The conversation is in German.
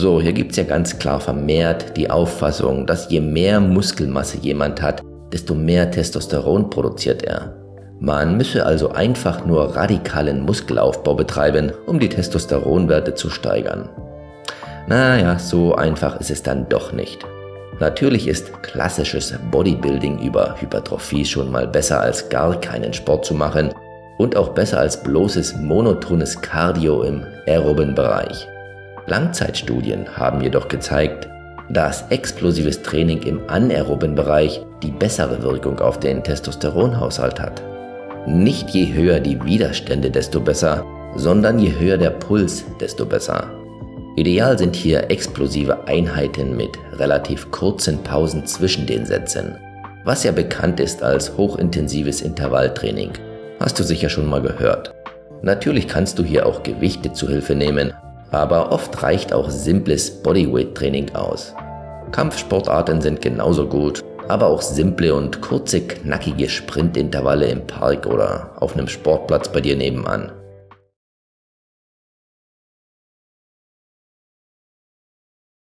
So, hier gibt es ja ganz klar vermehrt die Auffassung, dass je mehr Muskelmasse jemand hat, desto mehr Testosteron produziert er. Man müsse also einfach nur radikalen Muskelaufbau betreiben, um die Testosteronwerte zu steigern. Naja, so einfach ist es dann doch nicht. Natürlich ist klassisches Bodybuilding über Hypertrophie schon mal besser als gar keinen Sport zu machen und auch besser als bloßes monotones Cardio im aeroben Bereich. Langzeitstudien haben jedoch gezeigt, dass explosives Training im anaeroben Bereich die bessere Wirkung auf den Testosteronhaushalt hat. Nicht je höher die Widerstände, desto besser, sondern je höher der Puls, desto besser. Ideal sind hier explosive Einheiten mit relativ kurzen Pausen zwischen den Sätzen, was ja bekannt ist als hochintensives Intervalltraining. Hast du sicher schon mal gehört. Natürlich kannst du hier auch Gewichte zu Hilfe nehmen, aber oft reicht auch simples Bodyweight-Training aus. Kampfsportarten sind genauso gut, aber auch simple und kurze, knackige Sprintintervalle im Park oder auf einem Sportplatz bei dir nebenan.